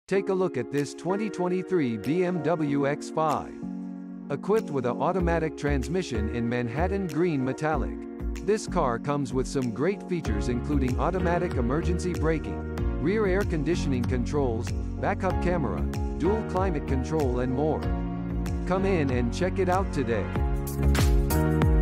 Take a look at this 2023 BMW X5. Equipped with an automatic transmission in Manhattan Green Metallic. This car comes with some great features including automatic emergency braking, rear air conditioning controls, backup camera, dual climate control and more. Come in and check it out today.